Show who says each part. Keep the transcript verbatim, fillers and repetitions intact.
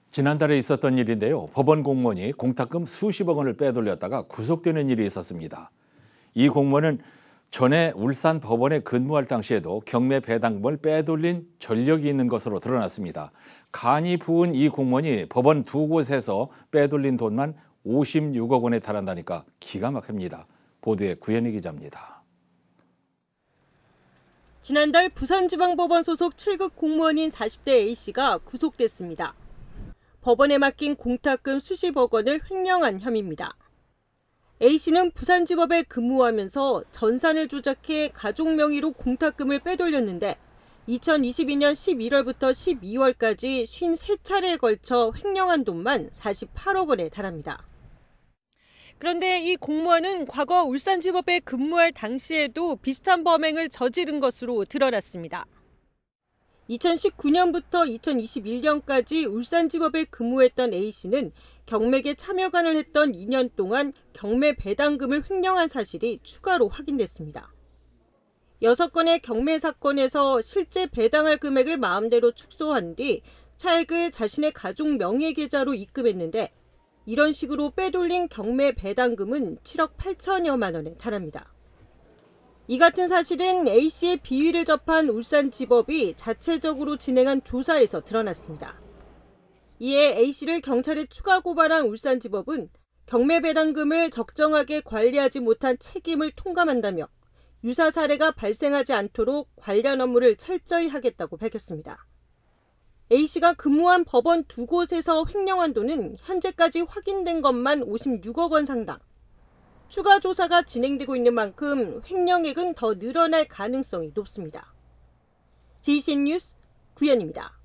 Speaker 1: 지난달에 있었던 일인데요. 법원 공무원이 공탁금 수십억 원을 빼돌렸다가 구속되는 일이 있었습니다. 이 공무원은 전에 울산 법원에 근무할 당시에도 경매 배당금을 빼돌린 전력이 있는 것으로 드러났습니다. 간이 부은 이 공무원이 법원 두 곳에서 빼돌린 돈만 오십육억 원에 달한다니까 기가 막힙니다. 보도에 구현희 기자입니다.
Speaker 2: 지난달 부산지방법원 소속 칠 급 공무원인 사십 대 A씨가 구속됐습니다. 법원에 맡긴 공탁금 수십억 원을 횡령한 혐의입니다. A씨는 부산지법에 근무하면서 전산을 조작해 가족 명의로 공탁금을 빼돌렸는데 이천이십이 년 십일월부터 십이월까지 오십삼 차례에 걸쳐 횡령한 돈만 사십팔억 원에 달합니다. 그런데 이 공무원은 과거 울산지법에 근무할 당시에도 비슷한 범행을 저지른 것으로 드러났습니다. 이천십구 년부터 이천이십일 년까지 울산지법에 근무했던 A씨는 경매에 참여관을 했던 이 년 동안 경매 배당금을 횡령한 사실이 추가로 확인됐습니다. 여섯 건의 경매 사건에서 실제 배당할 금액을 마음대로 축소한 뒤 차액을 자신의 가족 명의 계좌로 입금했는데 이런 식으로 빼돌린 경매 배당금은 칠억 팔천여만 원에 달합니다. 이 같은 사실은 A씨의 비위를 접한 울산지법이 자체적으로 진행한 조사에서 드러났습니다. 이에 A씨를 경찰에 추가 고발한 울산지법은 경매 배당금을 적정하게 관리하지 못한 책임을 통감한다며 유사 사례가 발생하지 않도록 관련 업무를 철저히 하겠다고 밝혔습니다. A씨가 근무한 법원 두 곳에서 횡령한 돈은 현재까지 확인된 것만 오십육억 원 상당. 추가 조사가 진행되고 있는 만큼 횡령액은 더 늘어날 가능성이 높습니다. 제이씨엔 뉴스 구현입니다.